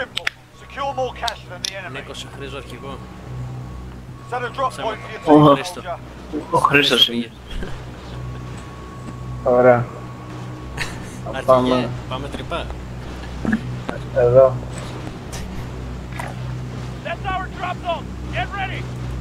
simple. Secure more cash than the enemy. Νίκο, σε χρήζω αρχηγό. Set a drop point for your team, Χρήστο. soldier. Ο Χρήστος πήγε. Ωραία. Αρχηγέ, πάμε τρυπά. Εδώ. That's our drop zone. Get ready.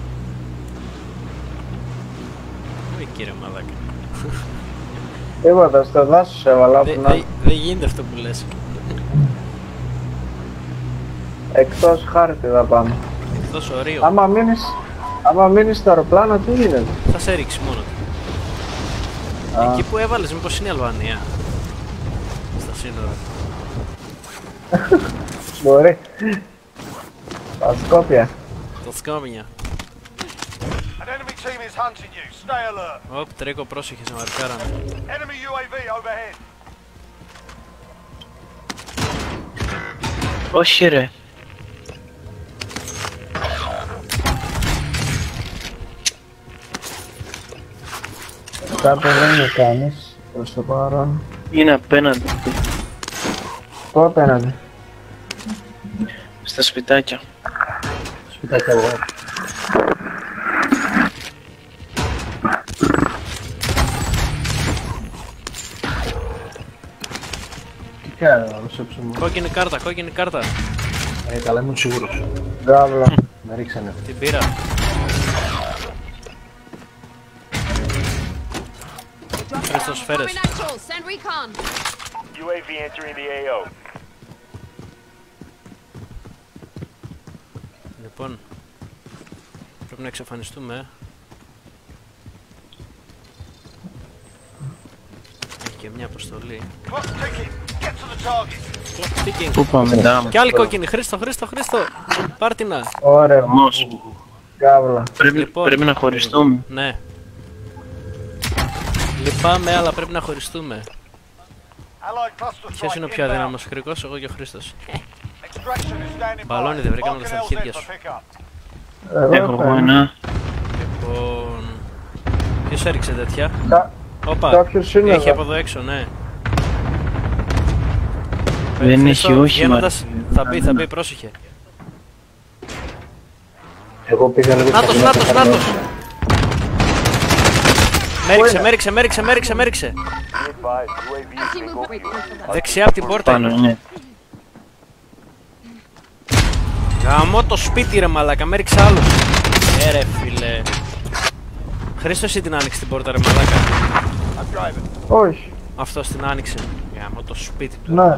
Ui, κύριε μαλάκα. Τίποτα, στο δάσος έβαλα. Δεν γίνεται αυτό που λες. Εκτός χάρτη θα πάμε. Εκτός ορίου. Άμα μείνεις στο αεροπλάνο, τι γίνεται? Θα σε ρίξει μόνο του. Εκεί που έβαλες, μήπως είναι η Αλβανία? Στα σύνορα. Μπορεί. Τα Σκόπια. Τα Σκόπια. An enemy team is hunting you. Stay alert. Οπ, τρέκο, πρόσεχε, σε μαρκάρανε. Enemy UAV overhead. Όχι ρε. Κάτω δεν είναι κανείς προς το παρόν. Είναι απέναντι. Πού απέναντι? Στα σπιτάκια. Σπιτάκια εγώ. Τι κάνει να ρωσέψω μου? Κόκκινη κάρτα, κόκκινη κάρτα. Καλά ήμουν σίγουρος. Γκάβλα. Με ρίξανε. Την πήρα. Χρήστος, σφαίρες. UAV entering the AO. Λοιπόν, πρέπει να εξαφανιστούμε. Έχει και μια αποστολή. Clock ticking. Get to the target. Πού πάμε ντάμ. Κι άλλη κόκκινη, Χρήστο, Χρήστο, Χρήστο. Πάρτινα. Ωραία. Όμως, Γκάβλα. Λοιπόν. πρέπει να χωριστούμε. Ναι. Λυπάμαι, αλλά πρέπει να χωριστούμε. Allied cluster Ποιος είναι ο strike πιο inbound. αδύναμος, Κρικός, εγώ και ο Χρήστος. Extraction is standing by. Μπαλόνι δεν βρήκαμε Marking στα LZ αρχίδια for σου. pickup. Έχω εγώ ένα. Λοιπόν... Ποιος έριξε τέτοια? Όπα, Κάποιος είναι έχει εδώ. από εδώ έξω, ναι. Δεν Χρήστο, έχει όχι βγαίνοντας, θα μπει, πρόσεχε. Εγώ πήγα λίγο Νάτος, πιο Νάτος, κοντά. Νάτος! Μέριξε. Δεξιά από την πόρτα. Πάνω, ναι. Γαμώ το σπίτι ρε μαλάκα, με έριξε άλλος. Ρε φίλε. Χρήστο, εσύ την άνοιξε την πόρτα ρε μαλάκα. Όχι. Αυτός την άνοιξε. Γαμώ το σπίτι του. Ναι.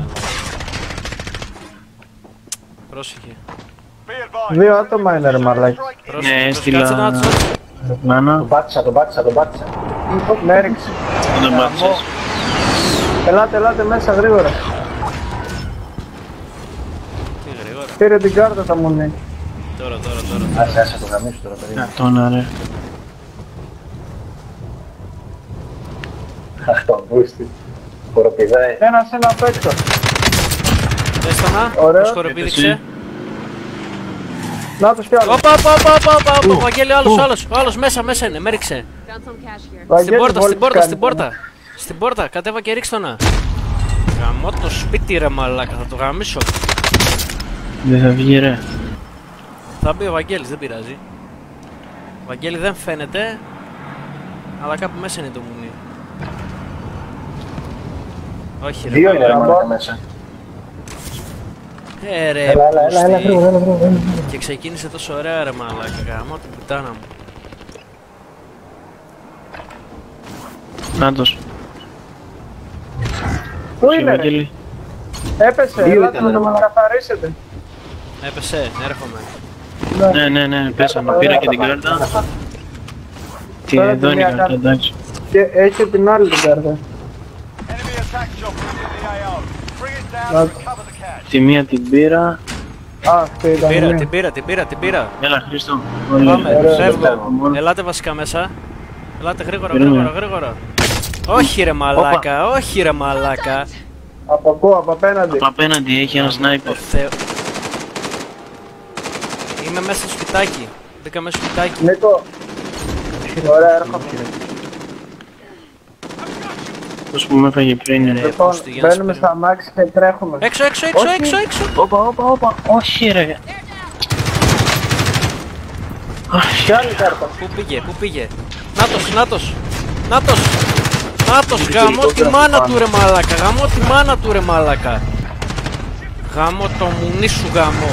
Πρόσεχε. Δύο άτομα είναι ρε μαλάκι. Πρόσεχε. Ναι, Κάτσε έστειλα να τους- πλάνα. Τον πάτησα. Με έριξε. Δεν τον πάτησες. Ελάτε μέσα γρήγορα. Τι γρήγορα. Πήρε την κάρτα θα μου λέει. Τώρα. Άσε το γαμίσου τώρα περίμενε. Αυτό να ρε. Αχ το μπούστι. Χοροπηδάει. Ένας απ' έξω. Δες το να, Ωραίο. πώς χοροπήδηξε. Να τους κι άλλους. Όπα, Βαγγέλη, ο άλλος μέσα είναι, με έριξε. Στην πόρτα. Στην πόρτα, κατέβα και ρίξ' το να. Γαμώ το σπίτι ρε μαλάκα, θα το γαμίσω. Δεν θα βγει ρε. Θα μπει ο Βαγγέλης, δεν πειράζει. Ο Βαγγέλη δεν φαίνεται, αλλά κάπου μέσα είναι το μουνί. Όχι ρε Δύο είναι ρε μαλάκα. μαλάκα μέσα. Ρε Έλα, πούστη. γρήγορα. Και ξεκίνησε τόσο ωραία ρε μαλάκα, γαμώ την πουτάνα μου. Νάτος. Πού είναι ρε. Βαγγέλη. Έπεσε, ελάτε να το μαλακαθαρίσετε. Έπεσε, έρχομαι. Ναι, πέσαμε. Πήρα και την κάρτα. Τι Τώρα εδώ την είναι η μία κάρτα, κάρτα. εντάξει. Και έχει την άλλη την κάρτα. Enemy attack chopper is in the AO. Bring it down and recover the cash. Τη μία την πήρα. Α, αυτή ήταν η μία. Την πήρα. Έλα Χρήστο. Πάμε, Ωραία, φεύγω. Μόνο. Ελάτε βασικά μέσα. Ελάτε γρήγορα. Όχι ρε μαλάκα. Από πού, από απέναντι. Από απέναντι έχει ένα σνάιπερ. Είμαι μέσα στο σπιτάκι. Μπήκα μέσα στο σπιτάκι. Νίκο. Ωραία, έρχομαι. αυτός που με έφαγε πριν. Λοιπόν, μπαίνουμε στα αμάξι και τρέχουμε. Έξω. Όπα, όχι ρε. Κι άλλη κάρτα. Πού πήγε. Νάτος, γαμώ τη μάνα του ρε μαλάκα. Γαμώ το μουνί σου γαμώ.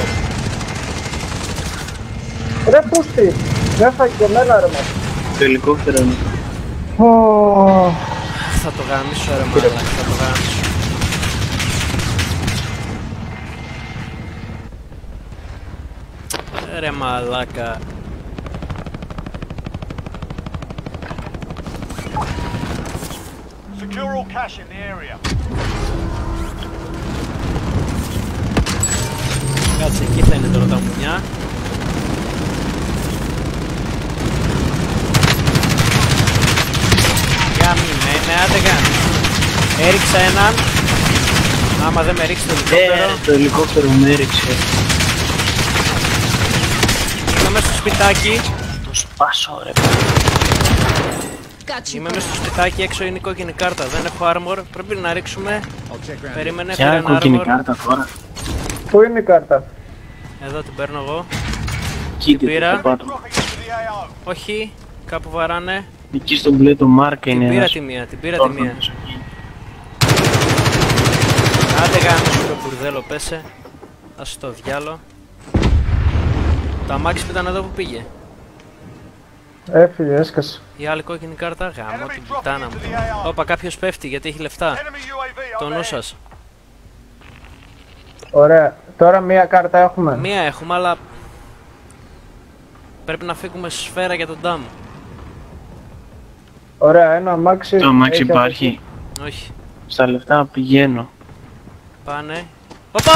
Ρε πούστη, δεν φάγει και εμένα ρε μας. Το ελικόπτερο είναι. Θα το γαμίσω ρε μαλάκα, θα το γαμίσω. Ρε μαλάκα. Secure all cash in the area. Κάτσε, εκεί θα είναι τώρα τα μουνιά. Ναι, άντε καν. Έριξα έναν. Άμα δεν με ρίξει το ελικόπτερο. Το ελικόπτερο με έριξε. Είμαι μέσα στο σπιτάκι. Το σπάσω ρε. Είμαι μέσα στο σπιτάκι, έξω είναι η κόκκινη κάρτα. Δεν έχω armor, πρέπει να ρίξουμε. Περίμενε, Ποια πήρα ένα κόκκινη armor. κάρτα τώρα. Πού είναι η κάρτα? Εδώ την παίρνω εγώ. Κοίτα πήρα. το κάτω. Dropping into the AO. Όχι, κάπου βαράνε. Εκεί στο μπλε το μάρκα είναι Την πήρα ένας τη μία, την πήρα τη μία. όρθος εκεί. Άντε γάμισου το μπουρδέλο, πέσε. Ας το διάλο. Το αμάξι που ήταν εδώ που πήγε. Έφυγε, έσκασε. Η άλλη κόκκινη κάρτα, γάμω την Enemy πουτάνα dropping μου. into the AO. Όπα, κάποιος πέφτει γιατί έχει λεφτά. Enemy UAV Το on νου air. σας. Ωραία, τώρα μία κάρτα έχουμε. Μία έχουμε, αλλά πρέπει να φύγουμε σφαίρα για τον ντάμ. Ωραία, ένα αμάξι. Το αμάξι έχει υπάρχει. Όχι, Στα λεφτά πηγαίνω. πάνε. Όπα!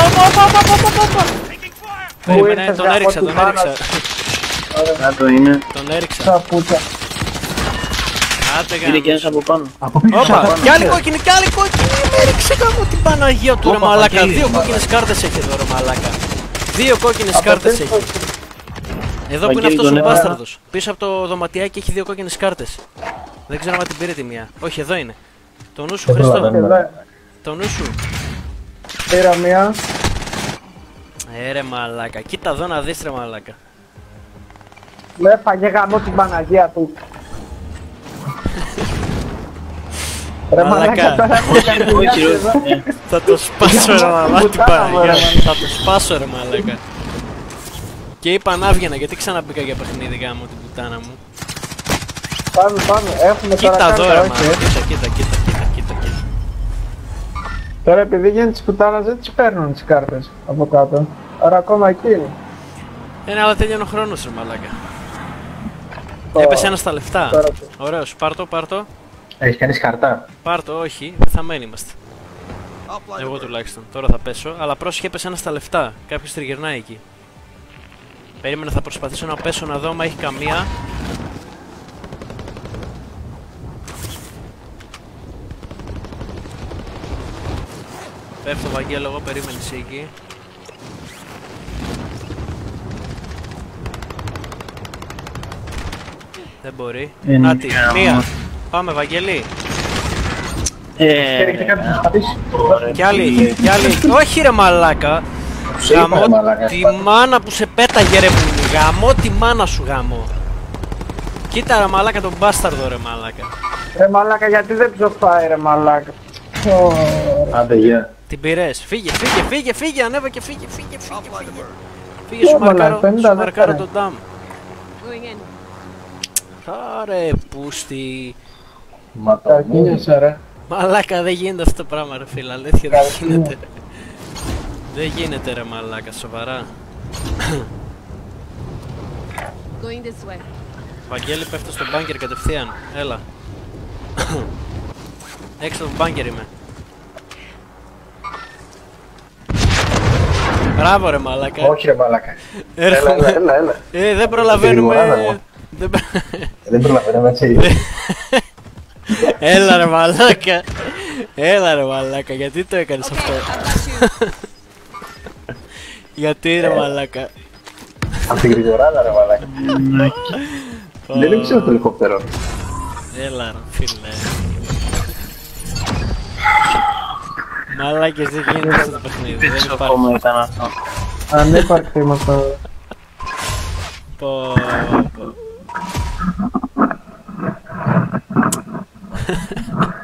Περίμενε, ήρθες, τον γαμώ έριξα, τη τον μάνα έριξα. Κάτω είναι. Τον έριξα. Σαπούτσα. Άντε Είναι και ένας γάμισου. από πάνω. Όπα, κι άλλη κόκκινη, με έριξε γάμο την Παναγία του ρε Όπα, μαλάκα. Βαγγέλη, Δύο μαλάκα. κόκκινες κάρτες έχει εδώ ρε μαλάκα. Δύο κόκκινες κάρτες έχει. Εδώ που είναι Βαγγέλη, αυτός τον ο έβαλα. μπάσταρδος. Πίσω από το δωματιάκι έχει δύο κόκκινες κάρτες. Δεν ξέρω αν την πήρε τη μία. Όχι, εδώ είναι. Το νου σου, Χριστό. Το νου σου. Πήρα μία. Ρε μαλάκα. Κοίτα εδώ να δεις ρε μαλάκα. Με έφαγε γαμώ την Παναγία του. Ρε Μαλάκα. μαλάκα, τώρα έχουμε κάνει δουλειά Όχι, εδώ. Θα το σπάσω ρε μαλάκα την Παναγία. Θα το σπάσω ρε μαλάκα. Και είπα να βγαινα γιατί ξαναμπήκα για παιχνίδι γάμο την πουτάνα μου. Πάμε, έχουμε τώρα Κοίτα εδώ ρε κάρτα, μαλάκα. όχι. Κοίτα. Τώρα επειδή γίνεται της πουτάνας δεν τις παίρνουν τις κάρτες από κάτω. Άρα ακόμα εκεί είναι. Ναι, αλλά τελειώνει ο χρόνος ρε μαλάκα. Έπεσε ένα στα λεφτά. Τώρα. Ωραίος, πάρ' το. Έχεις κανείς χαρτά? Πάρ' το, όχι, δεν θα μένει είμαστε. Εγώ τουλάχιστον. Τώρα θα πέσω, αλλά πρόσεχε έπεσε ένα στα λεφτά. Κάποιος τριγυρνάει εκεί. Περίμενα, θα προσπαθήσω να πέσω να δω άμα έχει καμία. Πέφτω Βαγγέλο, εγώ περίμενε εσύ εκεί. Δεν μπορεί. Είναι Νάτι, γάμο. μία. Πάμε Βαγγέλη. Έχετε κάποιος να πατήσει. Κι άλλη. Όχι ρε μαλάκα. Γαμώ τη μάνα που σε πέταγε ρε που γαμώ τη μάνα σου γαμώ. Κοίτα ρε μαλάκα τον μπάσταρδο ρε μαλάκα. Ρε μαλάκα γιατί δεν ψοφάει ρε μαλάκα. Άντε, γεια. Την πήρες. Φύγε, ανέβα και φύγε. Φύγε σου μαρκάρω, μαλάκα, 50 σου μαρκάρω δεύτερα. τον ντάμ. Άρε πούστη. Καρκίνιασα ρε. Μαλάκα δεν γίνεται αυτό το πράγμα ρε φίλε, αλήθεια δεν γίνεται. Δεν γίνεται ρε μαλάκα, σοβαρά. Going this way. Βαγγέλη πέφτω στο μπάνκερ κατευθείαν, έλα. Έξω από το μπάνκερ είμαι. Μπράβο ρε μαλάκα. Όχι ρε μαλάκα. Έρχομαι. Έλα. Δεν προλαβαίνουμε. Γρήγορα, Δεν Δεν προλαβαίνω έτσι. Έλα ρε μαλάκα. Έλα ρε μαλάκα, γιατί το έκανες Okay, αυτό. I've got you. Γιατί ρε μαλάκα. Από την γρηγοράδα ρε μαλάκα. Δεν είναι ξέρω το ελικόπτερο. Έλα ρε φίλε. Μαλάκες, δεν γίνεται αυτό το παιχνίδι. Δεν Πίσω υπάρχει. ακόμα ήταν αυτό. Ανύπαρκτη είμαστε. Πω, πω.